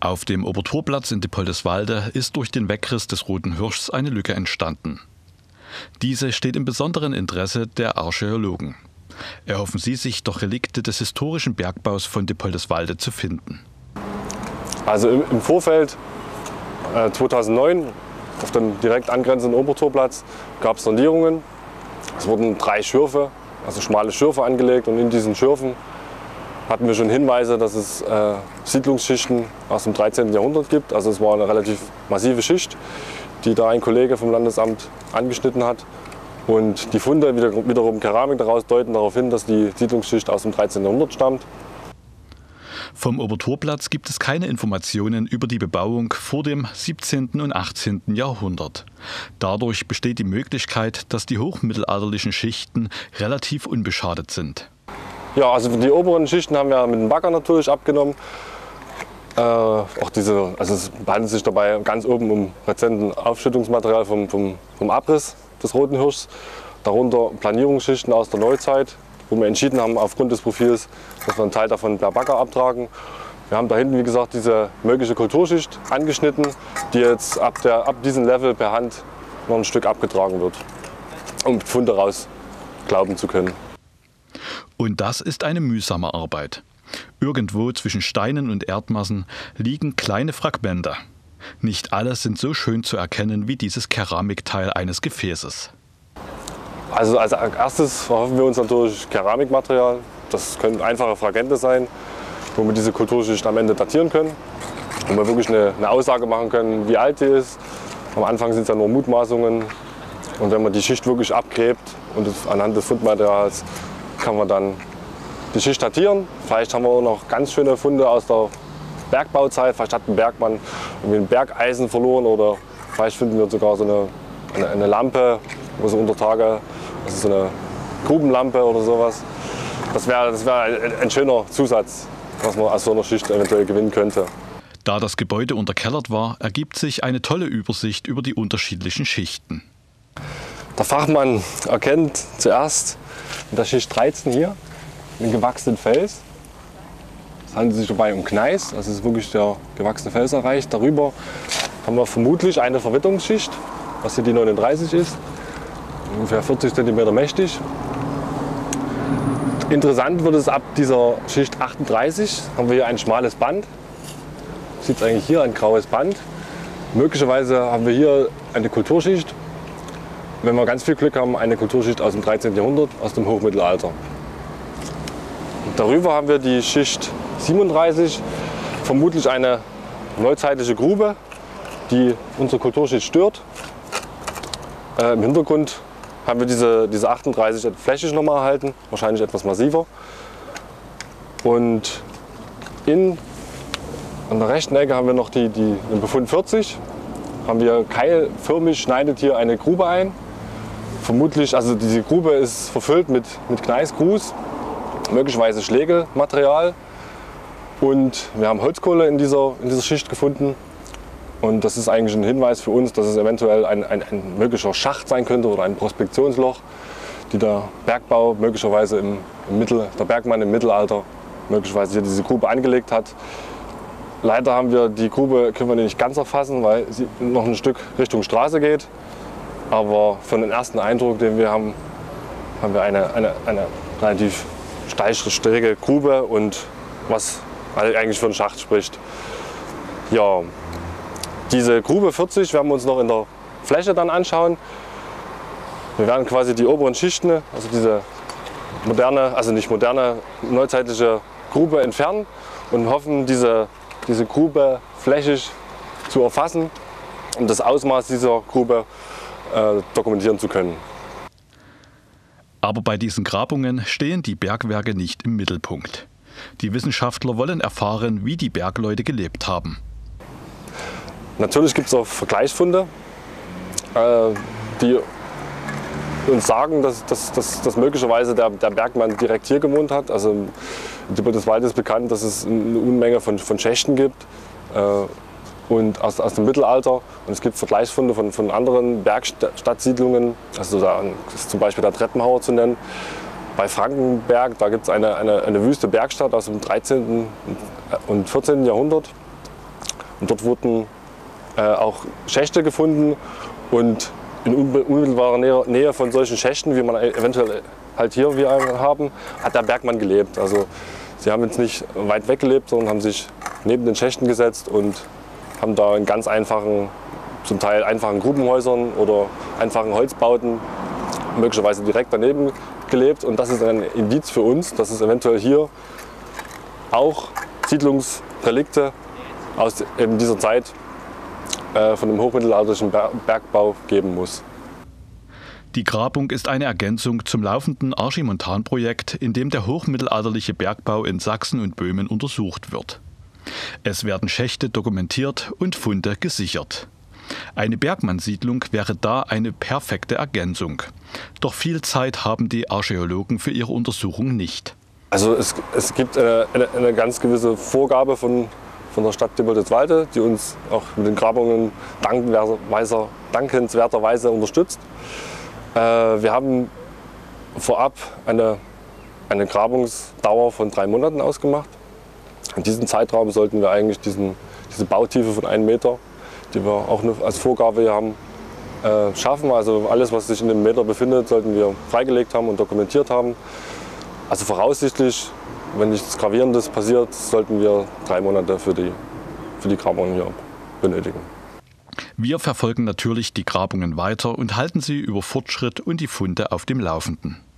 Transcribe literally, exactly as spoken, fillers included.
Auf dem Obertorplatz in Dippoldiswalde ist durch den Wegriss des Roten Hirschs eine Lücke entstanden. Diese steht im besonderen Interesse der Archäologen. Erhoffen sie sich, doch Relikte des historischen Bergbaus von Dippoldiswalde zu finden. Also im, im Vorfeld äh, zweitausendneun auf dem direkt angrenzenden Obertorplatz gab es Sondierungen. Es wurden drei Schürfe, also schmale Schürfe angelegt, und in diesen Schürfen hatten wir schon Hinweise, dass es äh, Siedlungsschichten aus dem dreizehnten Jahrhundert gibt. Also es war eine relativ massive Schicht, die da ein Kollege vom Landesamt angeschnitten hat. Und die Funde, wieder, wiederum Keramik daraus, deuten darauf hin, dass die Siedlungsschicht aus dem dreizehnten Jahrhundert stammt. Vom Obertorplatz gibt es keine Informationen über die Bebauung vor dem siebzehnten und achtzehnten Jahrhundert. Dadurch besteht die Möglichkeit, dass die hochmittelalterlichen Schichten relativ unbeschadet sind. Ja, also die oberen Schichten haben wir mit dem Bagger natürlich abgenommen. Äh, auch diese, also es handelt sich dabei ganz oben um rezenten Aufschüttungsmaterial vom, vom, vom Abriss des Roten Hirschs. Darunter Planierungsschichten aus der Neuzeit, wo wir entschieden haben, aufgrund des Profils, dass wir einen Teil davon per Bagger abtragen. Wir haben da hinten, wie gesagt, diese mögliche Kulturschicht angeschnitten, die jetzt ab, der, ab diesem Level per Hand noch ein Stück abgetragen wird, um Funde rausglauben zu können. Und das ist eine mühsame Arbeit. Irgendwo zwischen Steinen und Erdmassen liegen kleine Fragmente. Nicht alle sind so schön zu erkennen wie dieses Keramikteil eines Gefäßes. Also als erstes verhoffen wir uns natürlich Keramikmaterial. Das können einfache Fragmente sein, wo wir diese Kulturschicht am Ende datieren können. Und wir wirklich eine, eine Aussage machen können, wie alt die ist. Am Anfang sind es ja nur Mutmaßungen. Und wenn man die Schicht wirklich abgräbt und das, anhand des Fundmaterials, kann man dann die Schicht datieren. Vielleicht haben wir auch noch ganz schöne Funde aus der Bergbauzeit. Vielleicht hat ein Bergmann irgendwie ein Bergeisen verloren, oder vielleicht finden wir sogar so eine, eine, eine Lampe, wo so unter Tage, das ist so eine Grubenlampe oder sowas. Das wäre das wär ein, ein schöner Zusatz, was man aus so einer Schicht eventuell gewinnen könnte. Da das Gebäude unterkellert war, ergibt sich eine tolle Übersicht über die unterschiedlichen Schichten. Der Fachmann erkennt zuerst in der Schicht dreizehn hier den gewachsenen Fels. Es handelt sich dabei um Gneis, also es ist wirklich der gewachsene Fels erreicht. Darüber haben wir vermutlich eine Verwitterungsschicht, was hier die neununddreißig ist, ungefähr vierzig Zentimeter mächtig. Interessant wird es ab dieser Schicht achtunddreißig, haben wir hier ein schmales Band. Sieht es eigentlich hier, ein graues Band. Möglicherweise haben wir hier eine Kulturschicht. Wenn wir ganz viel Glück haben, eine Kulturschicht aus dem dreizehnten Jahrhundert, aus dem Hochmittelalter. Und darüber haben wir die Schicht siebenunddreißig, vermutlich eine neuzeitliche Grube, die unsere Kulturschicht stört. Äh, Im Hintergrund haben wir diese, diese achtunddreißig flächig nochmal erhalten, wahrscheinlich etwas massiver. Und in, an der rechten Ecke haben wir noch die, die, den Befund vierzig. Haben wir keilförmig, schneidet hier eine Grube ein. Vermutlich, also diese Grube ist verfüllt mit, mit Gneisgrus, möglicherweise Schlegelmaterial. Und wir haben Holzkohle in dieser, in dieser Schicht gefunden. Und das ist eigentlich ein Hinweis für uns, dass es eventuell ein, ein, ein möglicher Schacht sein könnte oder ein Prospektionsloch, die der Bergbau möglicherweise im, im Mittel, der Bergmann im Mittelalter möglicherweise hier diese Grube angelegt hat. Leider haben wir die Grube, können wir nicht ganz erfassen, weil sie noch ein Stück Richtung Straße geht. Aber von dem ersten Eindruck, den wir haben, haben wir eine, eine, eine relativ steilige Grube, und was eigentlich für einen Schacht spricht. Ja, diese Grube vierzig werden wir uns noch in der Fläche dann anschauen. Wir werden quasi die oberen Schichten, also diese moderne, also nicht moderne, neuzeitliche Grube entfernen und hoffen, diese, diese Grube flächig zu erfassen, um das Ausmaß dieser Grube äh, dokumentieren zu können. Aber bei diesen Grabungen stehen die Bergwerke nicht im Mittelpunkt. Die Wissenschaftler wollen erfahren, wie die Bergleute gelebt haben. Natürlich gibt es auch Vergleichsfunde, äh, die uns sagen, dass, dass, dass, dass möglicherweise der, der Bergmann direkt hier gewohnt hat. Also in Dippoldiswalde ist bekannt, dass es eine Unmenge von, von Schächten gibt, äh, und aus, aus dem Mittelalter. Und es gibt Vergleichsfunde von, von anderen Bergstadtsiedlungen, also da ist zum Beispiel der Treppenhauer zu nennen. Bei Frankenberg, da gibt es eine, eine, eine wüste Bergstadt aus dem dreizehnten und vierzehnten Jahrhundert. Und dort wurden äh, auch Schächte gefunden und in unmittelbarer Nähe, Nähe von solchen Schächten, wie man eventuell halt hier wir haben, hat der Bergmann gelebt. Also sie haben jetzt nicht weit weg gelebt, sondern haben sich neben den Schächten gesetzt und haben da in ganz einfachen, zum Teil einfachen Grubenhäusern oder einfachen Holzbauten möglicherweise direkt daneben gelebt. Und das ist ein Indiz für uns, dass es eventuell hier auch Siedlungsrelikte aus eben dieser Zeit äh, von dem hochmittelalterlichen Bergbau geben muss. Die Grabung ist eine Ergänzung zum laufenden Archimontan-Projekt, in dem der hochmittelalterliche Bergbau in Sachsen und Böhmen untersucht wird. Es werden Schächte dokumentiert und Funde gesichert. Eine Bergmannsiedlung wäre da eine perfekte Ergänzung. Doch viel Zeit haben die Archäologen für ihre Untersuchung nicht. Also es, es gibt eine, eine, eine ganz gewisse Vorgabe von, von der Stadt Dippolditz-Walde, die uns auch mit den Grabungen dankenswerterweise, dankenswerterweise unterstützt. Äh, wir haben vorab eine, eine Grabungsdauer von drei Monaten ausgemacht. In diesem Zeitraum sollten wir eigentlich diesen, diese Bautiefe von einem Meter, die wir auch als Vorgabe hier haben, äh, schaffen. Also alles, was sich in dem Meter befindet, sollten wir freigelegt haben und dokumentiert haben. Also voraussichtlich, wenn nichts Gravierendes passiert, sollten wir drei Monate für die, für die Grabungen hier benötigen. Wir verfolgen natürlich die Grabungen weiter und halten Sie über Fortschritt und die Funde auf dem Laufenden.